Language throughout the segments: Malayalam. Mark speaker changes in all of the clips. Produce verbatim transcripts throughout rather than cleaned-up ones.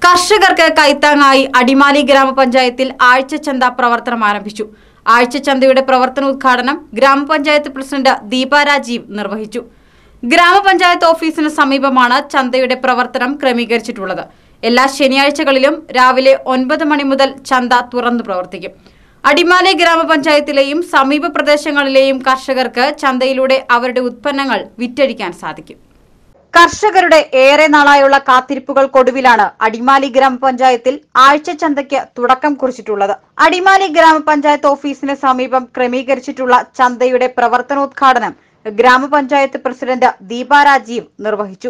Speaker 1: കർഷകർക്ക് കൈത്താങ്ങായി അടിമാലി ഗ്രാമപഞ്ചായത്തിൽ ആഴ്ചച്ചന്ത പ്രവർത്തനം ആരംഭിച്ചു. ആഴ്ചച്ചന്തയുടെ പ്രവർത്തനോദ്ഘാടനം ഗ്രാമപഞ്ചായത്ത് പ്രസിഡന്റ് ദീപ രാജീവ് നിർവഹിച്ചു. ഗ്രാമപഞ്ചായത്ത് ഓഫീസിന് സമീപമാണ് ചന്തയുടെ പ്രവർത്തനം ക്രമീകരിച്ചിട്ടുള്ളത്. എല്ലാ ശനിയാഴ്ചകളിലും രാവിലെ ഒൻപത് മണി മുതൽ ചന്ത തുറന്നു പ്രവർത്തിക്കും. അടിമാലി ഗ്രാമപഞ്ചായത്തിലെയും സമീപ പ്രദേശങ്ങളിലെയും കർഷകർക്ക് ചന്തയിലൂടെ അവരുടെ ഉത്പന്നങ്ങൾ വിറ്റഴിക്കാൻ സാധിക്കും. കർഷകരുടെ ഏറെ നാളായുള്ള കാത്തിരിപ്പുകൾക്കൊടുവിലാണ് അടിമാലി ഗ്രാമപഞ്ചായത്തിൽ ആഴ്ചച്ചന്തയ്ക്ക് തുടക്കം കുറിച്ചിട്ടുള്ളത്. അടിമാലി ഗ്രാമപഞ്ചായത്ത് ഓഫീസിന് സമീപം ക്രമീകരിച്ചിട്ടുള്ള ചന്തയുടെ പ്രവർത്തനോദ്ഘാടനം ഗ്രാമപഞ്ചായത്ത് പ്രസിഡന്റ് ദീപ രാജീവ് നിർവഹിച്ചു.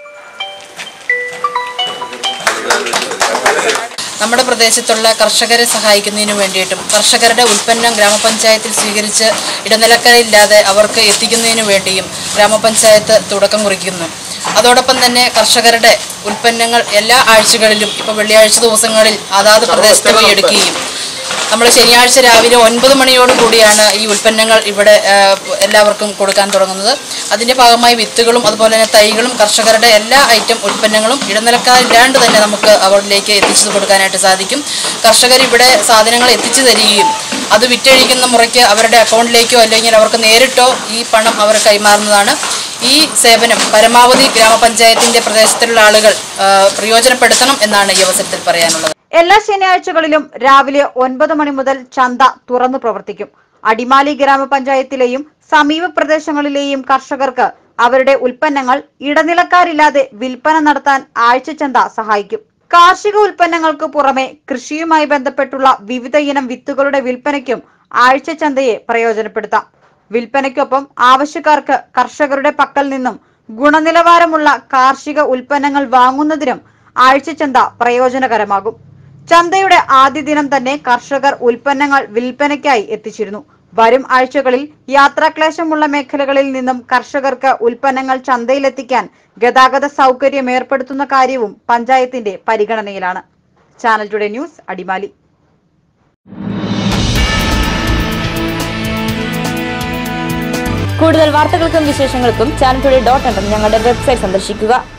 Speaker 2: നമ്മുടെ പ്രദേശത്തുള്ള കർഷകരെ സഹായിക്കുന്നതിനു വേണ്ടിയിട്ടും കർഷകരുടെ ഉൽപ്പന്നം ഗ്രാമപഞ്ചായത്തിൽ സ്വീകരിച്ച് ഇടനിലക്കാരില്ലാതെ അവർക്ക് എത്തിക്കുന്നതിനു വേണ്ടിയും ഗ്രാമപഞ്ചായത്ത് തുടക്കം കുറിക്കുന്നു. അതോടൊപ്പം തന്നെ കർഷകരുടെ ഉൽപ്പന്നങ്ങൾ എല്ലാ ആഴ്ചകളിലും ഇപ്പോൾ വെള്ളിയാഴ്ച ദിവസങ്ങളിൽ അതാത് പ്രദേശത്ത് പോയി എടുക്കുകയും നമ്മൾ ശനിയാഴ്ച രാവിലെ ഒൻപത് മണിയോട് കൂടിയാണ് ഈ ഉൽപ്പന്നങ്ങൾ ഇവിടെ എല്ലാവർക്കും കൊടുക്കാൻ തുടങ്ങുന്നത്. അതിൻ്റെ ഭാഗമായി വിത്തുകളും അതുപോലെ തന്നെ തൈകളും കർഷകരുടെ എല്ലാ ഐറ്റം ഉൽപ്പന്നങ്ങളും ഇടനിലക്കാരില്ലാണ്ട് തന്നെ നമുക്ക് അവരിലേക്ക് എത്തിച്ചു കൊടുക്കാനായിട്ട് സാധിക്കും. കർഷകർ ഇവിടെ സാധനങ്ങൾ എത്തിച്ചു തരികയും അത് വിറ്റഴിക്കുന്ന മുറയ്ക്ക് അവരുടെ അക്കൗണ്ടിലേക്കോ അല്ലെങ്കിൽ അവർക്ക് നേരിട്ടോ ഈ പണം അവർ കൈമാറുന്നതാണ്. ഈ സേവനം പരമാവധി ഗ്രാമപഞ്ചായത്തിന്റെ പ്രദേശത്തുള്ള ആളുകൾ പ്രയോജനപ്പെടുത്തണം എന്നാണ് ഈ അവസരത്തിൽ പറയാനുള്ളത്.
Speaker 1: എല്ലാ ശനിയാഴ്ചകളിലും രാവിലെ ഒൻപത് മണി മുതൽ ചന്ത തുറന്നു പ്രവർത്തിക്കും. അടിമാലി ഗ്രാമപഞ്ചായത്തിലെയും സമീപ പ്രദേശങ്ങളിലെയും കർഷകർക്ക് അവരുടെ ഉൽപ്പന്നങ്ങൾ ഇടനിലക്കാരില്ലാതെ വിൽപ്പന നടത്താൻ ആഴ്ചച്ചന്ത സഹായിക്കും. കാർഷിക ഉൽപ്പന്നങ്ങൾക്ക് പുറമെ കൃഷിയുമായി ബന്ധപ്പെട്ടുള്ള വിവിധ ഇനം വിത്തുകളുടെ വിൽപ്പനയ്ക്കും ആഴ്ചച്ചന്തയെ പ്രയോജനപ്പെടുത്താം. വിൽപ്പനയ്ക്കൊപ്പം ആവശ്യക്കാർക്ക് കർഷകരുടെ പക്കൽ നിന്നും ഗുണനിലവാരമുള്ള കാർഷിക ഉൽപ്പന്നങ്ങൾ വാങ്ങുന്നതിനും ആഴ്ചച്ചന്ത പ്രയോജനകരമാകും. ചന്തയുടെ ആദ്യ ദിനം തന്നെ കർഷകർ ഉൽപ്പന്നങ്ങൾ വിൽപ്പനയ്ക്കായി എത്തിച്ചിരുന്നു. വരും ആഴ്ചകളിൽ യാത്രാക്ലേശമുള്ള മേഖലകളിൽ നിന്നും കർഷകർക്ക് ഉൽപ്പന്നങ്ങൾ ചന്തയിലെത്തിക്കാൻ ഗതാഗത സൗകര്യം ഏർപ്പെടുത്തുന്ന കാര്യവും പഞ്ചായത്തിന്റെ പരിഗണനയിലാണ്. Channel today news, Adimali.
Speaker 3: കൂടുതൽ വാർത്തകൾക്കും വിശേഷങ്ങൾക്കും ചാനൽ ടുഡേ ഡോട്ട് ഞങ്ങളുടെ വെബ്സൈറ്റ് സന്ദർശിക്കുക.